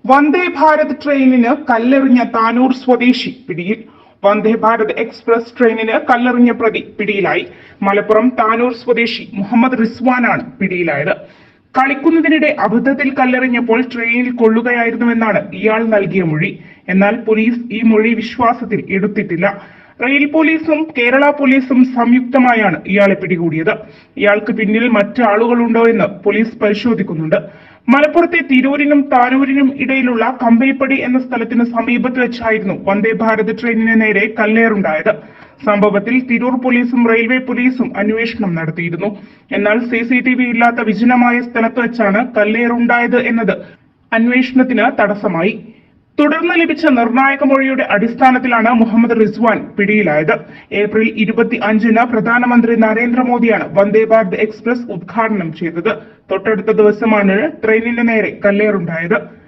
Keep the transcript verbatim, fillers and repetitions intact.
വന്ദേ ഭാരത് ട്രെയിനിന് കല്ലെറിഞ്ഞ താനൂർ സ്വദേശി പിടിയിൽ. വന്ദേ ഭാരത് എക്സ്പ്രസ് ട്രെയിനിന് കല്ലെറിഞ്ഞ പ്രതി പിടിയിലായി. മലപ്പുറം താനൂർ സ്വദേശി മുഹമ്മദ് റിസ്വാനാണ് പിടിയിലായത്. കളിക്കുന്നതിനിടെ അബദ്ധത്തിൽ കല്ലെറിഞ്ഞപ്പോൾ ട്രെയിനിൽ കൊള്ളുകയായിരുന്നുവെന്നാണ് ഇയാൾ നൽകിയ മൊഴി. എന്നാൽ പോലീസ് ഈ മൊഴി വിശ്വാസത്തിൽ എടുത്തിട്ടില്ല. റെയിൽ പോലീസും കേരള പോലീസും സംയുക്തമായാണ് ഇയാളെ പിടികൂടിയത്. ഇയാൾക്ക് പിന്നിൽ മറ്റ് ആളുകളുണ്ടോ എന്ന് പോലീസ് പരിശോധിക്കുന്നുണ്ട്. മലപ്പുറത്തെ തിരൂരിനും താനൂരിനും ഇടയിലുള്ള കമ്പൈപ്പടി എന്ന സ്ഥലത്തിന് സമീപത്ത് വെച്ചായിരുന്നു വന്ദേ ഭാരത് ട്രെയിനിന് നേരെ കല്ലേറുണ്ടായത്. സംഭവത്തിൽ തിരൂർ പോലീസും റെയിൽവേ പോലീസും അന്വേഷണം നടത്തിയിരുന്നു. എന്നാൽ സി സി ടി വി ഇല്ലാത്ത വിജനമായ സ്ഥലത്ത് വെച്ചാണ് കല്ലേറുണ്ടായത് എന്നത് അന്വേഷണത്തിന് തടസ്സമായി. തുടർന്ന് ലഭിച്ച നിർണായക മൊഴിയുടെ അടിസ്ഥാനത്തിലാണ് മുഹമ്മദ് റിസ്വാൻ പിടിയിലായത്. ഏപ്രിൽ ഇരുപത്തി അഞ്ചിന് പ്രധാനമന്ത്രി നരേന്ദ്രമോദിയാണ് വന്ദേ ഭാരത് എക്സ്പ്രസ് ഉദ്ഘാടനം ചെയ്തത്. തൊട്ടടുത്ത ദിവസമാണ് ട്രെയിനിന് നേരെ കല്ലേറുണ്ടായത്.